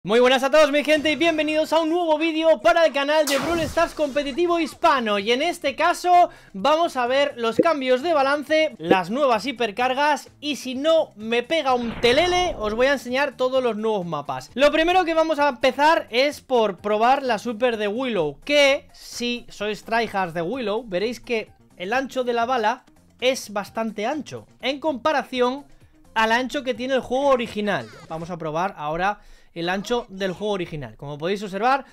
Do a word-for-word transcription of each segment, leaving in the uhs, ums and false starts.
Muy buenas a todos mi gente y bienvenidos a un nuevo vídeo para el canal de Brawl Stars competitivo hispano. Y en este caso vamos a ver los cambios de balance, las nuevas hipercargas y si no me pega un telele os voy a enseñar todos los nuevos mapas. Lo primero que vamos a empezar es por probar la super de Willow, que si sois tryhards de Willow veréis que el ancho de la bala es bastante ancho en comparación al ancho que tiene el juego original. Vamos a probar ahora el ancho del juego original. Como podéis observar,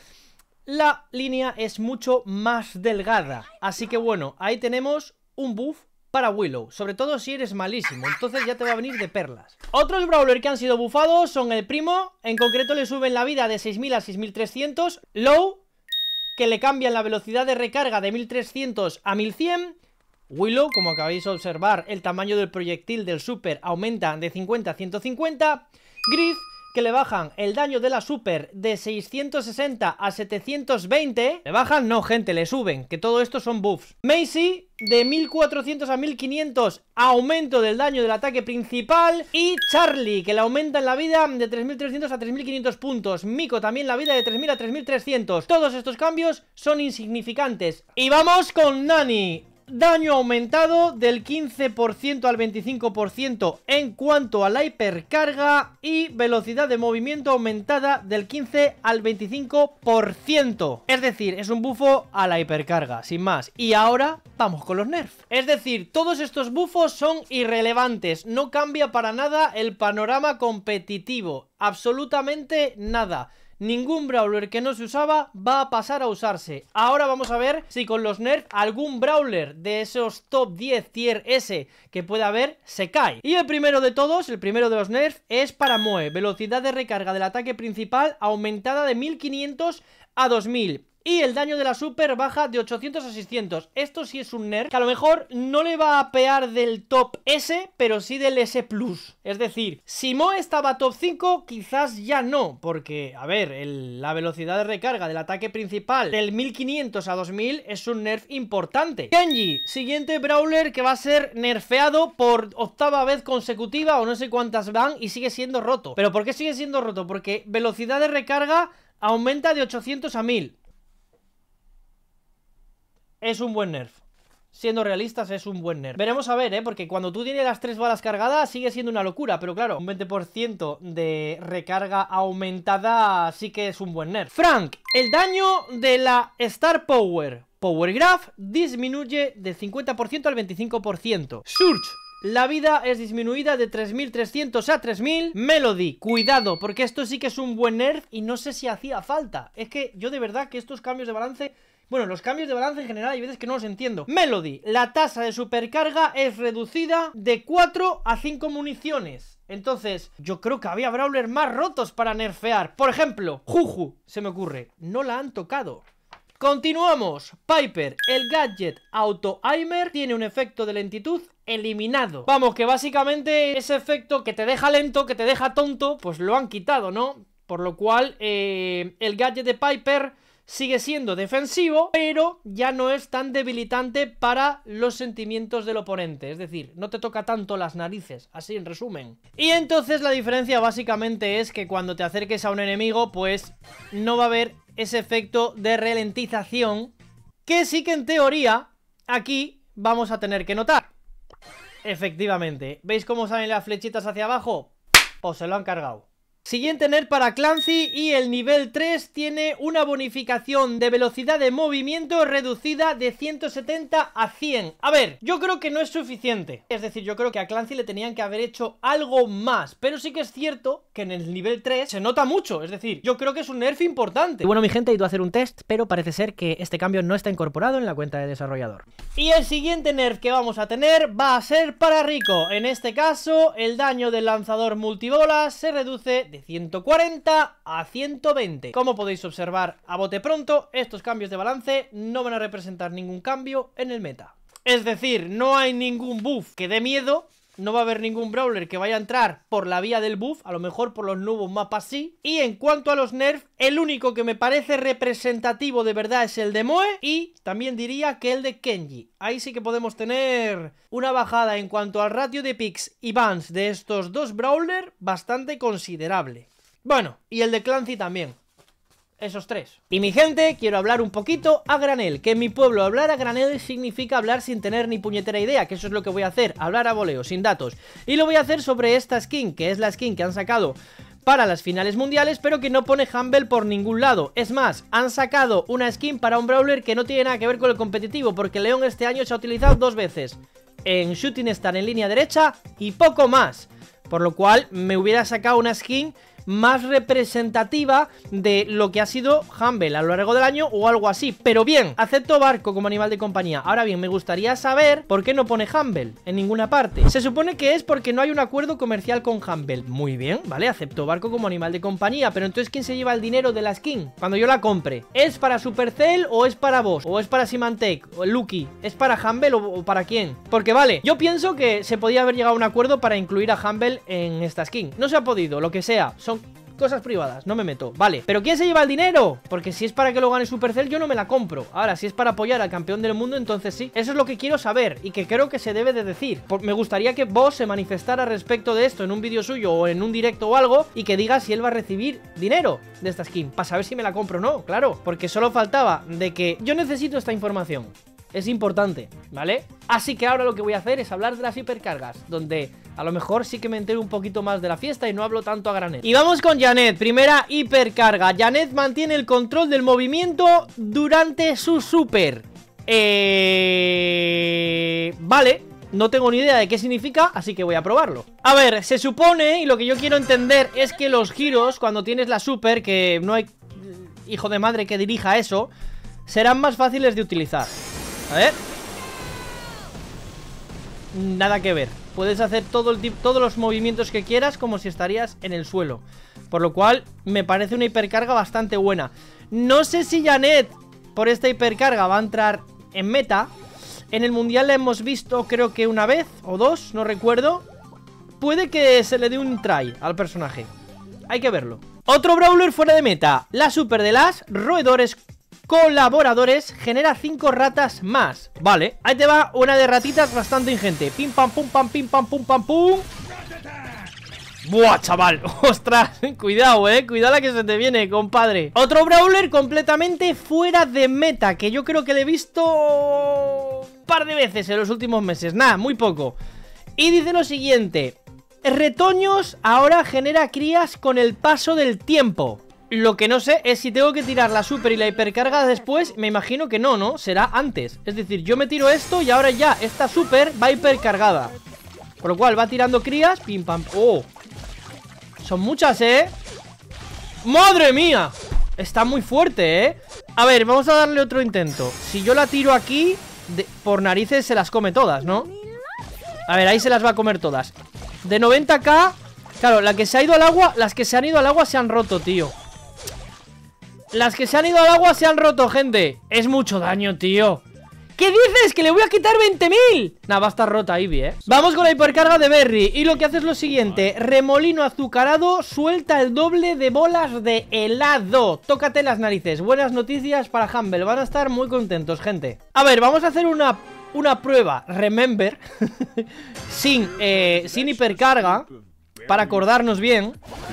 la línea es mucho más delgada. Así que bueno, ahí tenemos un buff para Willow, sobre todo si eres malísimo, entonces ya te va a venir de perlas. Otros brawlers que han sido bufados son el Primo, en concreto le suben la vida de seis mil a seis mil trescientos, Low, que le cambian la velocidad de recarga de mil trescientos a mil cien, Willow, como acabáis de observar, el tamaño del proyectil del super aumenta de cincuenta a ciento cincuenta, Griff, que le bajan el daño de la super de seiscientos sesenta a setecientos veinte. ¿Le bajan? No, gente, le suben, que todo esto son buffs. Macy, de mil cuatrocientos a mil quinientos, aumento del daño del ataque principal. Y Charlie, que le aumentan la vida de tres mil trescientos a tres mil quinientos puntos. Miko también la vida de tres mil a tres mil trescientos. Todos estos cambios son insignificantes. Y vamos con Nani. Daño aumentado del quince por ciento al veinticinco por ciento en cuanto a la hipercarga y velocidad de movimiento aumentada del quince al veinticinco por ciento. Es decir, es un bufo a la hipercarga, sin más. Y ahora vamos con los nerfs. Es decir, todos estos bufos son irrelevantes. No cambia para nada el panorama competitivo. Absolutamente nada. Ningún brawler que no se usaba va a pasar a usarse. Ahora vamos a ver si con los nerfs algún brawler de esos top diez tier S que pueda haber se cae. Y el primero de todos, el primero de los nerfs, es para Moe. Velocidad de recarga del ataque principal aumentada de mil quinientos a dos mil. Y el daño de la super baja de ochocientos a seiscientos. Esto sí es un nerf que a lo mejor no le va a pear del top S, pero sí del S plus. Es decir, si Moe estaba top cinco, quizás ya no. Porque, a ver, el, la velocidad de recarga del ataque principal del mil quinientos a dos mil es un nerf importante. Genji, siguiente brawler que va a ser nerfeado por octava vez consecutiva o no sé cuántas van y sigue siendo roto. ¿Pero por qué sigue siendo roto? Porque velocidad de recarga aumenta de ochocientos a mil. Es un buen nerf. Siendo realistas, es un buen nerf. Veremos a ver, ¿eh? Porque cuando tú tienes las tres balas cargadas sigue siendo una locura. Pero claro, un veinte por ciento de recarga aumentada sí que es un buen nerf. Frank, el daño de la Star Power Power Graph disminuye del cincuenta por ciento al veinticinco por ciento. Surge, la vida es disminuida de tres mil trescientos a tres mil. Melody, cuidado, porque esto sí que es un buen nerf y no sé si hacía falta. Es que yo de verdad que estos cambios de balance... Bueno, los cambios de balance en general hay veces que no los entiendo. Melody, la tasa de supercarga es reducida de cuatro a cinco municiones. Entonces, yo creo que había brawlers más rotos para nerfear. Por ejemplo, Juju, se me ocurre. No la han tocado. Continuamos. Piper, el gadget auto-aimer tiene un efecto de lentitud eliminado. Vamos, que básicamente ese efecto que te deja lento, que te deja tonto, pues lo han quitado, ¿no? Por lo cual, eh, el gadget de Piper sigue siendo defensivo, pero ya no es tan debilitante para los sentimientos del oponente. Es decir, no te toca tanto las narices, así en resumen. Y entonces la diferencia básicamente es que cuando te acerques a un enemigo, pues no va a haber ese efecto de ralentización que sí que en teoría aquí vamos a tener que notar. Efectivamente, ¿veis cómo salen las flechitas hacia abajo? Pues se lo han cargado. Siguiente nerf para Clancy y el nivel tres tiene una bonificación de velocidad de movimiento reducida de ciento setenta a cien. A ver, yo creo que no es suficiente. Es decir, yo creo que a Clancy le tenían que haber hecho algo más. Pero sí que es cierto que en el nivel tres se nota mucho. Es decir, yo creo que es un nerf importante. Y bueno, mi gente, he ido a hacer un test, pero parece ser que este cambio no está incorporado en la cuenta de desarrollador. Y el siguiente nerf que vamos a tener va a ser para Rico. En este caso, el daño del lanzador multibolas se reduce de ciento cuarenta a ciento veinte. Como podéis observar a bote pronto, estos cambios de balance no van a representar ningún cambio en el meta. Es decir, no hay ningún buff que dé miedo. No va a haber ningún brawler que vaya a entrar por la vía del buff. A lo mejor por los nuevos mapas sí. Y en cuanto a los nerfs, el único que me parece representativo de verdad es el de Moe. Y también diría que el de Genji. Ahí sí que podemos tener una bajada en cuanto al ratio de picks y bans de estos dos brawlers bastante considerable. Bueno, y el de Clancy también. Esos tres. Y mi gente, quiero hablar un poquito a granel. Que en mi pueblo hablar a granel significa hablar sin tener ni puñetera idea. Que eso es lo que voy a hacer, hablar a voleo, sin datos. Y lo voy a hacer sobre esta skin, que es la skin que han sacado para las finales mundiales, pero que no pone Humble por ningún lado. Es más, han sacado una skin para un brawler que no tiene nada que ver con el competitivo, porque León este año se ha utilizado dos veces, en Shooting Star en línea derecha y poco más. Por lo cual me hubiera sacado una skin más representativa de lo que ha sido Humble a lo largo del año o algo así. Pero bien, acepto Barco como animal de compañía. Ahora bien, me gustaría saber por qué no pone Humble en ninguna parte. Se supone que es porque no hay un acuerdo comercial con Humble. Muy bien, vale, acepto Barco como animal de compañía. Pero entonces, ¿quién se lleva el dinero de la skin cuando yo la compre? ¿Es para Supercell o es para vos? ¿O es para Symantec? ¿O Lucky? ¿Es para Humble o, o para quién? Porque vale, yo pienso que se podía haber llegado a un acuerdo para incluir a Humble en esta skin. No se ha podido, lo que sea. Son cosas privadas, no me meto, vale. ¿Pero quién se lleva el dinero? Porque si es para que lo gane Supercell, yo no me la compro. Ahora, si es para apoyar al campeón del mundo, entonces sí. Eso es lo que quiero saber y que creo que se debe de decir. Por, me gustaría que vos se manifestara respecto de esto en un vídeo suyo o en un directo o algo y que diga si él va a recibir dinero de esta skin, para saber si me la compro o no, claro. Porque solo faltaba de que yo necesito esta información. Es importante, ¿vale? Así que ahora lo que voy a hacer es hablar de las hipercargas, donde a lo mejor sí que me entero un poquito más de la fiesta y no hablo tanto a granel. Y vamos con Janet, primera hipercarga. Janet mantiene el control del movimiento durante su super. Eh... Vale, no tengo ni idea de qué significa, así que voy a probarlo. A ver, se supone, y lo que yo quiero entender es que los giros, cuando tienes la super, que no hay hijo de madre que dirija eso, serán más fáciles de utilizar. A ver. Nada que ver. Puedes hacer todo el todos los movimientos que quieras como si estarías en el suelo. Por lo cual me parece una hipercarga bastante buena. No sé si Janet por esta hipercarga va a entrar en meta. En el mundial la hemos visto creo que una vez o dos, no recuerdo. Puede que se le dé un try al personaje. Hay que verlo. Otro brawler fuera de meta. La super de las roedores colaboradores genera cinco ratas más. Vale, ahí te va una de ratitas bastante ingente. Pim pam pum pam pim pam pum pam pum. Buah, chaval, ostras, cuidado, eh, cuidado la que se te viene, compadre. Otro brawler completamente fuera de meta, que yo creo que le he visto un par de veces en los últimos meses. Nada, muy poco. Y dice lo siguiente: retoños ahora genera crías con el paso del tiempo. Lo que no sé es si tengo que tirar la super y la hipercarga después. Me imagino que no, ¿no? Será antes. Es decir, yo me tiro esto y ahora ya esta super va hipercargada. Por lo cual va tirando crías. Pim, pam. ¡Oh! Son muchas, ¿eh? ¡Madre mía! Está muy fuerte, ¿eh? A ver, vamos a darle otro intento. Si yo la tiro aquí, de, por narices se las come todas, ¿no? A ver, ahí se las va a comer todas. De noventa k. Claro, la que se ha ido al agua. Las que se han ido al agua se han roto, tío. Las que se han ido al agua se han roto, gente. Es mucho daño, tío. ¿Qué dices? ¡Que le voy a quitar veinte mil! Nah, va a estar rota Ivy, ¿eh? Vamos con la hipercarga de Berry. Y lo que hace es lo siguiente: remolino azucarado suelta el doble de bolas de helado. Tócate las narices. Buenas noticias para Humble. Van a estar muy contentos, gente. A ver, vamos a hacer una, una prueba. Remember. sin, eh, sin hipercarga, para acordarnos bien.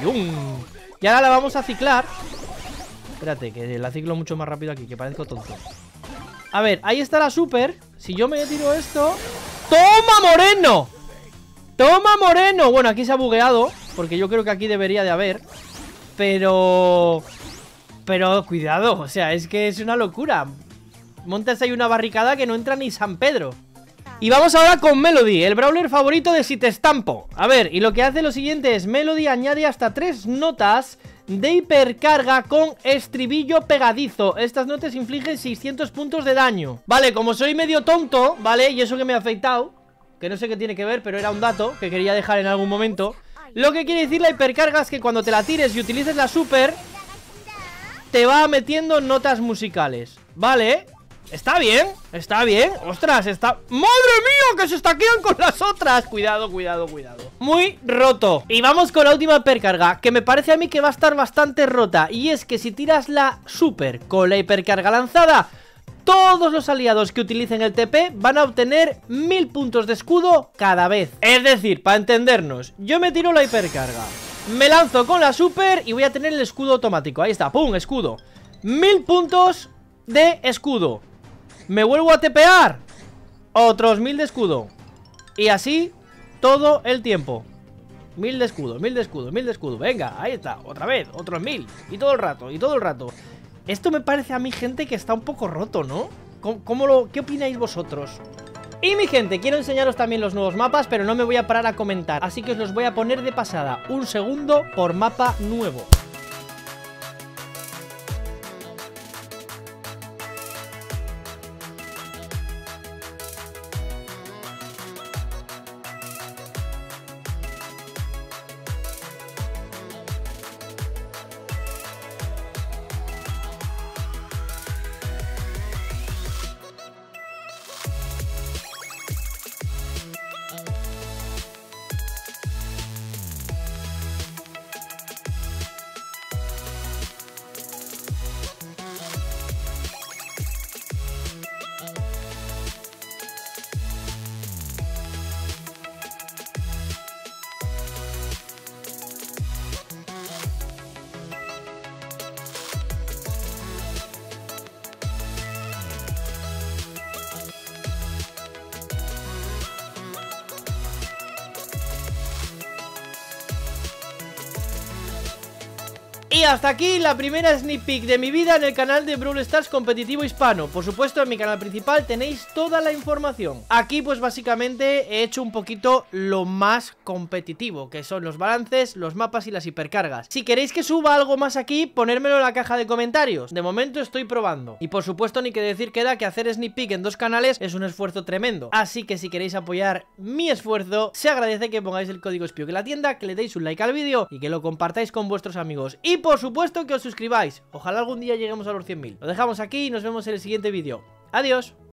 Y ahora la vamos a ciclar. Espérate, que la ciclo mucho más rápido aquí, que parezco tonto. A ver, ahí está la super. Si yo me tiro esto... ¡Toma, Moreno! ¡Toma, Moreno! Bueno, aquí se ha bugueado, porque yo creo que aquí debería de haber. Pero... Pero cuidado, o sea, es que es una locura. Montas ahí una barricada que no entra ni San Pedro. Y vamos ahora con Melody, el brawler favorito de Si Te Estampo. A ver, y lo que hace lo siguiente es: Melody añade hasta tres notas de hipercarga con estribillo pegadizo. Estas notas infligen seiscientos puntos de daño. Vale, como soy medio tonto, ¿vale? Y eso que me ha afeitado, que no sé qué tiene que ver, pero era un dato que quería dejar en algún momento. Lo que quiere decir la hipercarga es que cuando te la tires y utilices la super, te va metiendo notas musicales. Vale, está bien, está bien. Ostras, está... ¡Madre mía! Que se estaquean con las otras. Cuidado, cuidado, cuidado. Muy roto. Y vamos con la última hipercarga, que me parece a mí que va a estar bastante rota. Y es que si tiras la super con la hipercarga lanzada, todos los aliados que utilicen el T P van a obtener mil puntos de escudo cada vez. Es decir, para entendernos, yo me tiro la hipercarga, Me lanzo con la super y voy a tener el escudo automático. Ahí está, pum, escudo. Mil puntos de escudo. Me vuelvo a tepear. Otros mil de escudo. Y así todo el tiempo. Mil de escudo, mil de escudo, mil de escudo. Venga, ahí está, otra vez, otros mil. Y todo el rato, y todo el rato. Esto me parece a mí, gente, que está un poco roto, ¿no? ¿Cómo, cómo lo, ¿Qué opináis vosotros? Y mi gente, quiero enseñaros también los nuevos mapas, pero no me voy a parar a comentar, así que os los voy a poner de pasada. Un segundo por mapa nuevo. Y hasta aquí la primera sneak peek de mi vida en el canal de Brawl Stars competitivo hispano. Por supuesto, en mi canal principal tenéis toda la información. Aquí pues básicamente he hecho un poquito lo más competitivo, que son los balances, los mapas y las hipercargas. Si queréis que suba algo más aquí, ponérmelo en la caja de comentarios. De momento estoy probando. Y por supuesto, ni que decir queda que hacer sneak peek en dos canales es un esfuerzo tremendo. Así que si queréis apoyar mi esfuerzo, se agradece que pongáis el código Espioque en la tienda, que le deis un like al vídeo y que lo compartáis con vuestros amigos. Y por supuesto que os suscribáis. Ojalá algún día lleguemos a los cien mil. Lo dejamos aquí y nos vemos en el siguiente vídeo. Adiós.